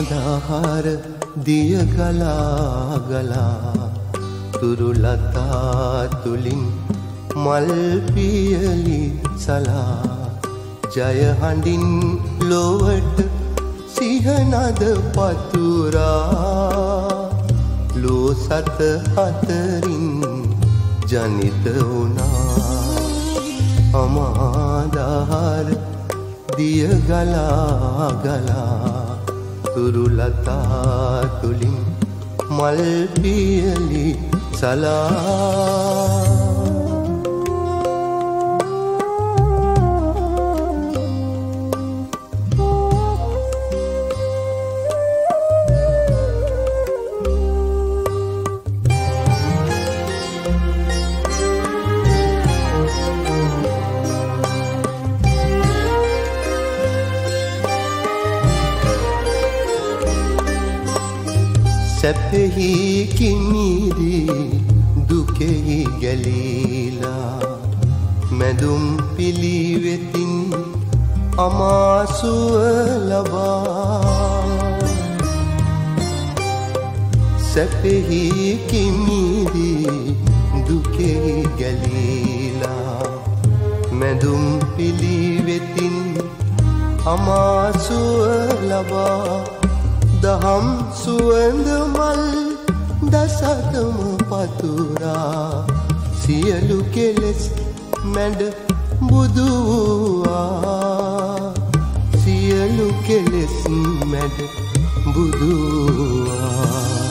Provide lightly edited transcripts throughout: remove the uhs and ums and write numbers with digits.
අමාදාහාර දිය ගලා ගලා තුරු ලතා තුලින් මල් පියලි සලා ජය හඬින් ලොවට සිහනද පතුරා ලෝ සත හතරින් ජනිත වුණා අමාදාහාර දිය ගලා ගලා තුරු ලතා තුලින් මල් පියලි සලා සැපෙහි කිමිරි දුකෙහි ගැලීලා මැදුම් පිළිවෙතින් අමාසුව ලබා සැපෙහි කිමිරි දුකෙහි ගැලීලා මැදුම් පිළිවෙතින් අමාසුව ලබා දහම් සුවඳ මල් දසතම පතුරා සියලු කෙලෙස් මැඩ බුදු වූවා සියලු කෙලෙස් මැඩ බුදු වූවා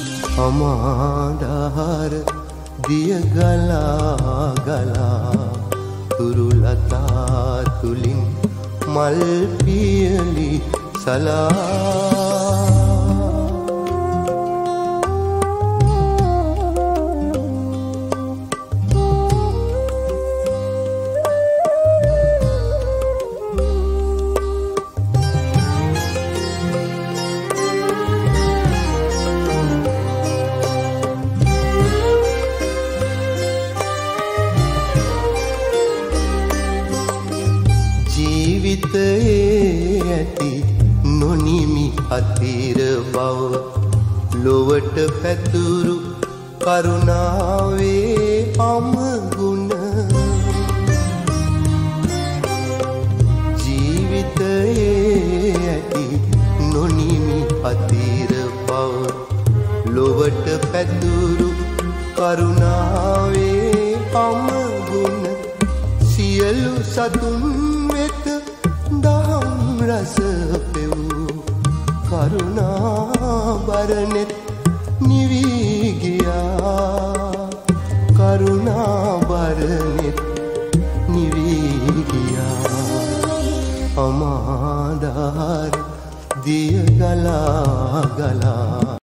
අමාදාහාර දිය ගලා ගලා තුරු ලතා තුලින් මල් පියලි සලා ජීවිතයේ ඇති නොනිමි අතිර බව ලොවට පැතුරු කරුණාවේ අමගුණ ජීවිතයේ ඇති නොනිමි අතිර බව ලොවට පැතුරු කරුණාවේ අමගුණ සියලු සතුන් වෙත දහම් රස පෙවූ කරුණා බරනෙත් නිවී ගියා කරුණා බරනෙත් නිවී ගියා අමාදාහාර දිය ගලා ගලා